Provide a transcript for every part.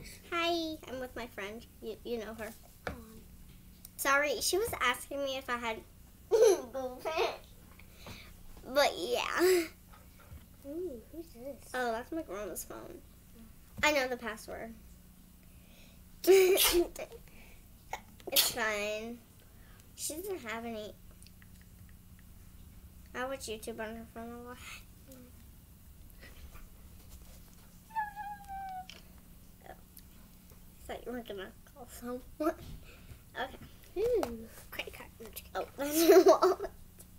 Hi, I'm with my friend. You know her. Sorry, she was asking me if I had Google Pants. But yeah. Ooh, who's this? Oh, that's my grandma's phone. I know the password. It's fine. She doesn't have any. I watch YouTube on her phone a lot. Oh. I thought you were gonna call someone. Okay. Ooh, credit card. Oh, that's your wallet.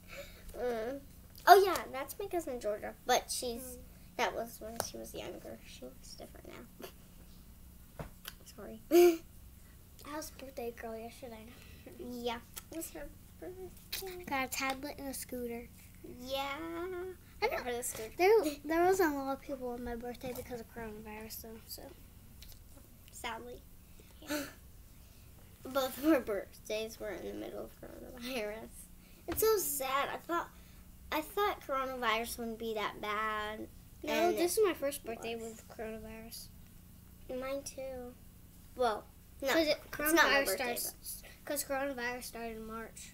Oh yeah, that's my cousin Georgia, but that was when she was younger. She looks different now. Sorry. I was birthday girl yesterday. Yeah, it was her birthday. Got a tablet and a scooter. Yeah, I got her the scooter. There wasn't a lot of people on my birthday because of coronavirus, though. So Sadly, both of our birthdays were in the middle of coronavirus. It's so sad. I thought coronavirus wouldn't be that bad. no, And this is my first birthday with coronavirus. mine too. Well, no, Because it's not my birthday. Because coronavirus started in March.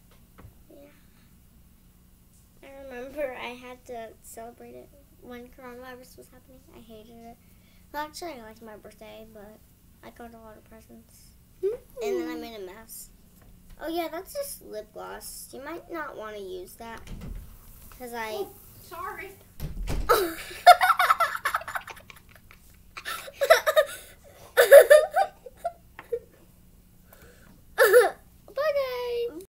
I remember I had to celebrate it when coronavirus was happening. I hated it. Well, actually, I liked my birthday, but I got a lot of presents. And then I made a mess. Oh, yeah, that's just lip gloss. You might not want to use that. Because I... Sorry.